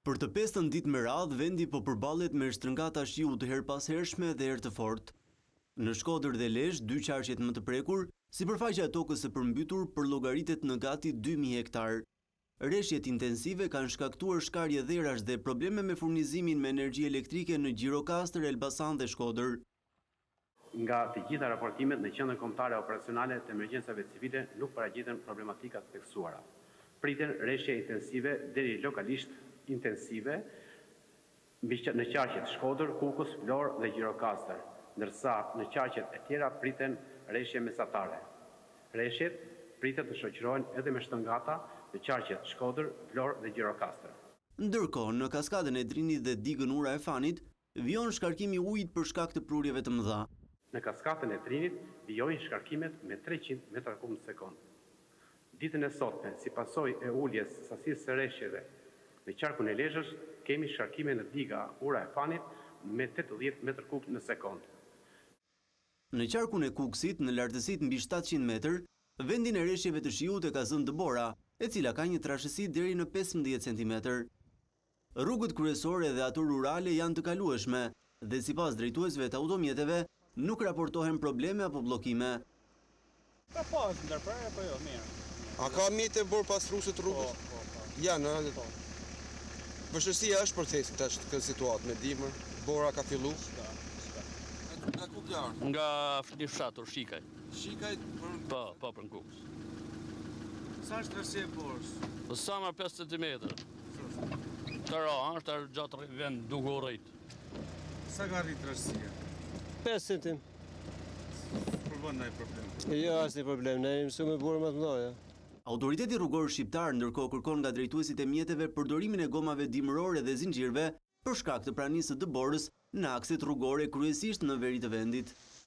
Për të 5 ditë me radhë, vendi po përballet me shtrëngata shiu të herpashershme dhe erë të fortë. Në Shkodër dhe Lezhë, dy qarqet më të prekur, sipërfaqja e tokës së përmbytur përllogaritet në gati 2000 hektar. Rreshjet intensive kanë shkaktuar shkarje dherash dhe probleme me furnizimin me energji elektrike në Gjirokastër, Elbasan dhe Shkodër. Nga të gjitha raportimet në Qendrën Kombëtare Operacionale të Emergjencave Civile nuk paragjiten problematika të theksuara. Priten rreshje intensive deri lokalisht intensive në qarqet Shkodër, Kukës, Vlorë dhe Gjirokastër, ndërsa në qarqet e tjera priten rreshje mesatare. Rreshjet pritet të shoqërohen edhe me shtrëngata në qarqet Shkodër, Vlorë dhe Gjirokastër. Ndërkohë, në kaskadën e Drinit dhe digën Ura e Fanit, vijon shkarkimi i ujit për shkak të prurjeve të mëdha. Në kaskadën e Drinit vijojnë shkarkimet me 300 m3 në sekond. Ditën e sotme, si pasojë e uljes së sasisë së rreshjeve në qarkun e Lezhës, kemi shkarkime në diga Ura e Fanit me 80 m3 në sekond. Në qarkun e Kukësit, në lartësitë mbi 700 metër, vendin e rreshjeve të shiut e ka zënë Dëbora, e cila ka një trashësi deri në 15 cm. Rrugët kryesore dhe ato rurale janë të kalueshme dhe sipas drejtuesve të automjeteve nuk raportohen probleme apo bllokime. Ka pas ndërprerje apo jo, mirë. A ka mjete bërë pastruese të rrugës? Po. Janë, vështirësia është për këtë situatë me dimër, bora ka fillu. Nga ku vjarë? Nga një fshatur, Shikaj. Shikaj për... Po, për në Kukës. Sa është rrësie borës? Sa më 5 cm. Të ra, është gjatë vend duke u rrit. Sa ka rrit rrësia? 5 cm. Përbën ndaj problem? Jo, asnjë problem, ne jemi mësuar me borë më të mëdha. Autoriteti rrugor shqiptar ndërkohë kërkon nga drejtuesit e mjeteve përdorimin e gomave dimërore dhe zinxhirëve për shkak të pranisë së Dëborës në akset rrugore kryesisht në veri të vendit.